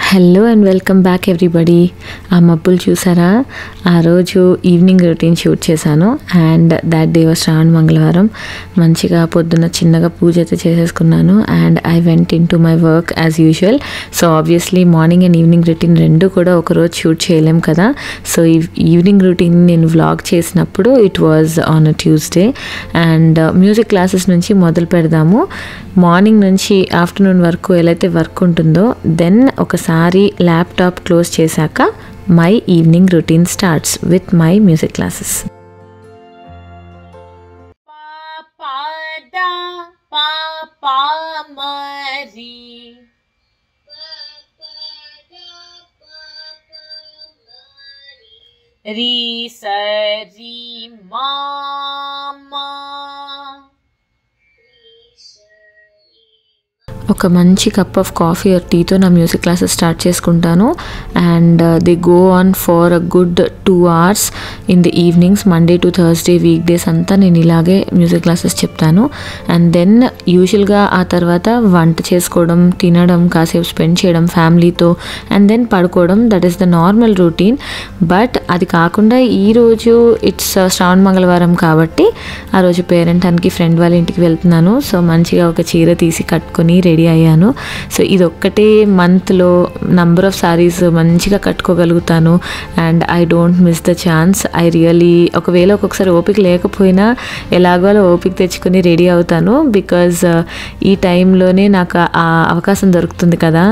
Hello and welcome back everybody. ఆ మబ్బులు చూసారా? ఆ రోజు ఈవినింగ్ రొటీన్ షూట్ చేశాను and that day was Shravana Mangalavaram. మంచిగా పొద్దున్న చిన్నగా పూజ అయితే చేసేసుకున్నాను and I went into my work as usual. So obviously morning and evening routine రెండు కూడా ఒకరోజు షూట్ చేయలేం కదా. సో ఈవినింగ్ రొటీన్ నేను వ్లాగ్ చేసినప్పుడు it was on a Tuesday and music classes నుంచి మొదలు పెడదాము. మార్నింగ్ నుంచి ఆఫ్టర్నూన్ వరకు ఎలా అయితే వర్క్ ఉంటుందో దెన్ ఒకసారి ల్యాప్టాప్ క్లోజ్ చేశాక my evening routine starts with my music classes. రీ సరి మామా ఒక మంచి కప్ ఆఫ్ కాఫీ ఆర్ టీతో నా మ్యూజిక్ క్లాసెస్ స్టార్ట్ చేసుకుంటాను and they go on for a good 2 hours in the evenings. Monday to Thursday weekdays అంతా నేను ఇలాగే మ్యూజిక్ క్లాసెస్ చెప్తాను అండ్ దెన్ యూజువల్గా ఆ తర్వాత వంట చేసుకోవడం, తినడం, కాసేపు స్పెండ్ చేయడం ఫ్యామిలీతో అండ్ దెన్ పడుకోవడం. That is the normal routine. But అది కాకుండా ఈరోజు ఇట్స్ శ్రావణ మంగళవారం కాబట్టి ఆ రోజు పేరెంటానికి ఫ్రెండ్ వాళ్ళ ఇంటికి వెళ్తున్నాను. సో మంచిగా ఒక చీర తీసి కట్టుకొని రెడీ అయ్యాను. సో ఇది ఒక్కటే మంత్లో నంబర్ ఆఫ్ సారీస్ మంచిగా కట్టుకోగలుగుతాను and I don't miss the chance. I really ఒకవేళ ఒక్కొక్కసారి ఓపిక లేకపోయినా ఎలాగో ఓపిక తెచ్చుకొని రెడీ అవుతాను బికాజ్ ఈ టైంలోనే నాకు ఆ అవకాశం దొరుకుతుంది కదా.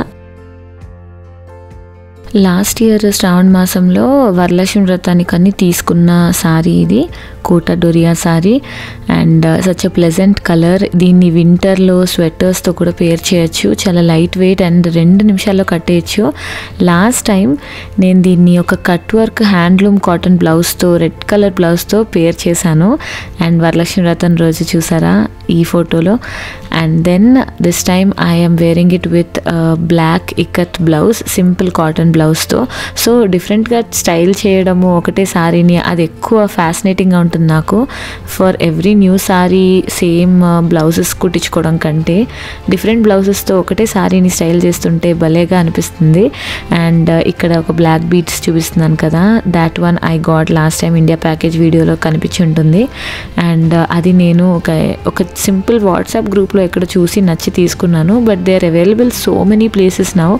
లాస్ట్ ఇయర్ శ్రావణ మాసంలో వరలక్ష్మి వ్రతానికని తీసుకున్న సారీ ఇది, Kota Doria sari and such a pleasant colour. దీన్ని వింటర్లో స్వెటర్స్తో కూడా పేర్ చేయొచ్చు. చాలా లైట్ వెయిట్ అండ్ 2 నిమిషాల్లో కట్టేయచ్చు. లాస్ట్ టైం నేను దీన్ని ఒక కట్ వర్క్ హ్యాండ్లూమ్ కాటన్ బ్లౌజ్తో, రెడ్ కలర్ బ్లౌజ్తో పేర్ చేశాను అండ్ వరలక్ష్మి వ్రతం రోజు చూసారా ఈ ఫోటోలో. And then this time I'm wearing it with black ikat blouse, simple cotton బ్లౌజ్తో. సో డిఫరెంట్గా స్టైల్ చేయడము ఒకటే సారీని, అది ఎక్కువ ఫ్యాసినేటింగ్గా ఉంటుంది నాకు. For every new sari same blouses కుట్టించుకోవడం కంటే డిఫరెంట్ బ్లౌజెస్తో ఒకటే సారీని స్టైల్ చేస్తుంటే భలేగా అనిపిస్తుంది. అండ్ ఇక్కడ ఒక బ్లాక్ బీడ్స్ చూపిస్తున్నాను కదా, that one I got last time India package వీడియోలో కనిపించి ఉంటుంది అండ్ అది నేను ఒక సింపుల్ వాట్సాప్ గ్రూప్లో ఎక్కడ చూసి నచ్చి తీసుకున్నాను. But they are available so many places now.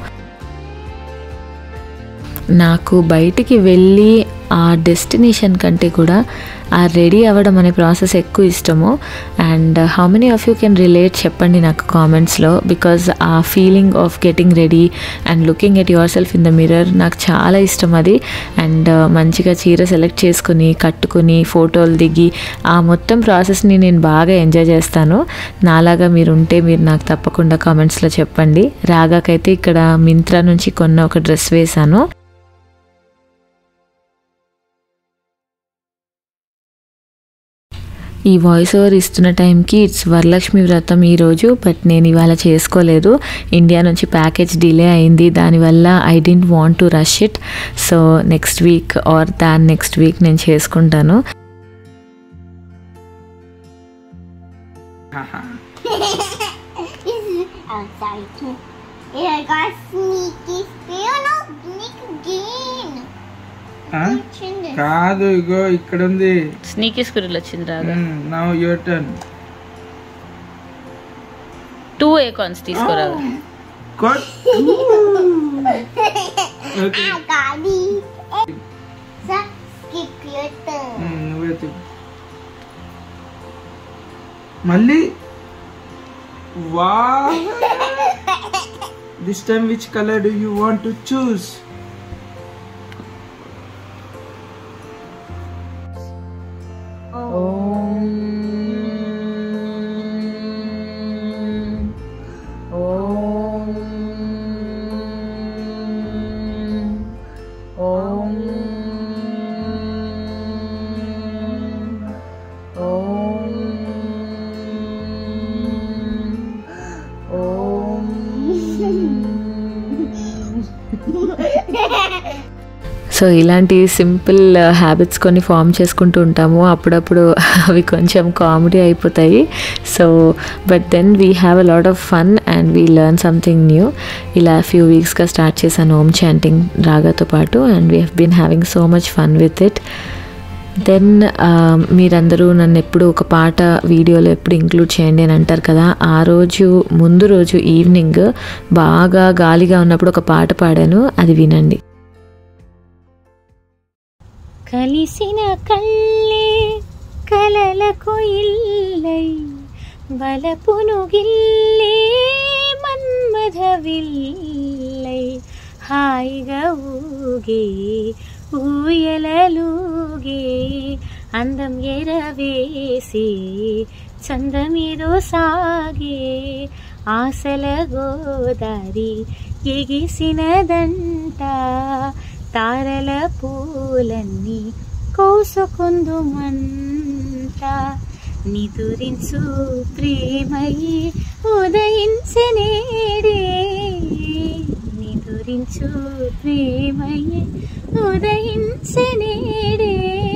నాకు బయటికి వెళ్ళి ఆ డెస్టినేషన్ కంటే కూడా ఆ రెడీ అవ్వడం అనే ప్రాసెస్ ఎక్కువ ఇష్టము. And how many of you can relate చెప్పండి నాకు కామెంట్స్లో. బికాజ్ ఆ feeling of getting ready and looking at yourself in the mirror నాకు చాలా ఇష్టం అది. అండ్ మంచిగా చీర సెలెక్ట్ చేసుకుని కట్టుకుని ఫోటోలు దిగి ఆ మొత్తం ప్రాసెస్ని నేను బాగా ఎంజాయ్ చేస్తాను. నాలాగా మీరు ఉంటే మీరు నాకు తప్పకుండా కామెంట్స్లో చెప్పండి. రాగాకైతే ఇక్కడ మింత్రా నుంచి కొన్న ఒక డ్రెస్ వేశాను. ఈ వాయిస్ ఓవర్ ఇస్తున్న టైంకి ఇట్స్ వరలక్ష్మి వ్రతం ఈరోజు. బట్ నేను ఇవాళ చేసుకోలేదు, ఇండియా నుంచి ప్యాకేజ్ డిలే అయింది. దానివల్ల I don't want to rush it. So next week or then next week నేను చేసుకుంటాను. కాదు, ఇగో ఇక్కడ ఉంది స్నీకీ స్క్విరిల్ వచ్చింది Raga. Now your turn. 2 acorns తీసుకోరాగా. మళ్ళీ వా this time which colour do you want to choose? So ఇలాంటి సింపుల్ హ్యాబిట్స్ కొన్ని ఫామ్ చేసుకుంటూ ఉంటాము, అప్పుడప్పుడు అవి కొంచెం కామెడీ అయిపోతాయి. So but then we have a lot of fun and we learn something new. ఇలా ఫ్యూ వీక్స్గా స్టార్ట్ చేశాను ఓమ్ చాంటింగ్ రాగాతో పాటు, and we have been having so much fun with it. Then మీరందరూ నన్ను ఎప్పుడు ఒక పాట వీడియోలో ఎప్పుడు ఇంక్లూడ్ చేయండి అని అంటారు కదా, ఆ రోజు ముందు రోజు ఈవినింగ్ బాగా గాలిగా ఉన్నప్పుడు ఒక పాట పాడాను, అది వినండి. కలిసిన కళ్ళే కలలకు ఇల్లై బలపును గిల్లే మన్మథ విల్లై హాయిగా ఊగే ఊయలలుగే అందం ఎరవేసి చందమేదో సాగే ఆశల గోదారి ఎగిసినదంట తారల పూలన్నీ కోసుకుందుమంట నిదురించు ప్రేమయి ఉదయించనేడే నిదురించు ప్రేమయి ఉదయించనేడే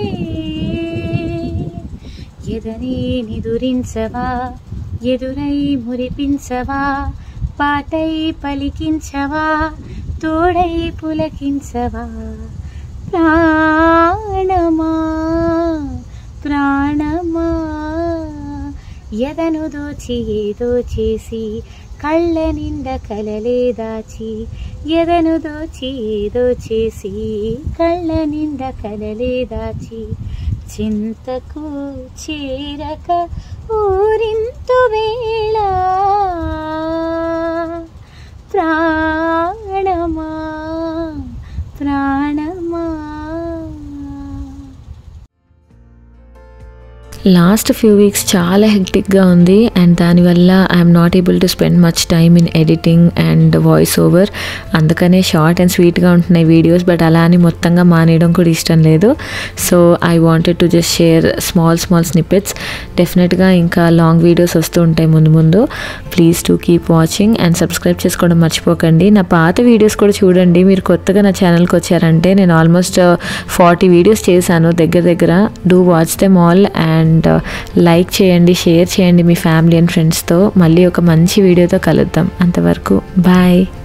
ఎదనే నిదురించవా ఎదురై మురిపించవా పాటై పలికించవా తోడై పులకించవా ప్రాణమా ప్రాణమా ఎదను దోచి ఏదో చేసి కళ్ళ నిండా కలలే దాచి ఎదను దోచి ఏదో చేసి కళ్ళ నిండా కలలే దాచి చింతకు చేరక ఊరింతు వేళ ప్రాణమా ప్రాణమా. లాస్ట్ ఫ్యూ వీక్స్ చాలా హెక్టిక్గా ఉంది అండ్ దానివల్ల I'm not able to spend much time in editing and voice over. అందుకనే షార్ట్ అండ్ స్వీట్గా ఉంటున్నాయి వీడియోస్, బట్ అలా అని మొత్తంగా మానేయడం కూడా ఇష్టం లేదు. So I wanted to just share small snippets. డెఫినెట్గా ఇంకా లాంగ్ వీడియోస్ వస్తూ ఉంటాయి ముందు ముందు. Please to keep watching and subscribe చేసుకోవడం మర్చిపోకండి. నా పాత వీడియోస్ కూడా చూడండి. మీరు కొత్తగా నా ఛానల్కి వచ్చారంటే నేను ఆల్మోస్ట్ 40 వీడియోస్ చేశాను దగ్గర. Do watch them all and like చేయండి, షేర్ చేయండి మీ ఫ్యామిలీ అండ్ ఫ్రెండ్స్తో. మళ్ళీ ఒక మంచి వీడియోతో కలుద్దాం. అంతవరకు బాయ్.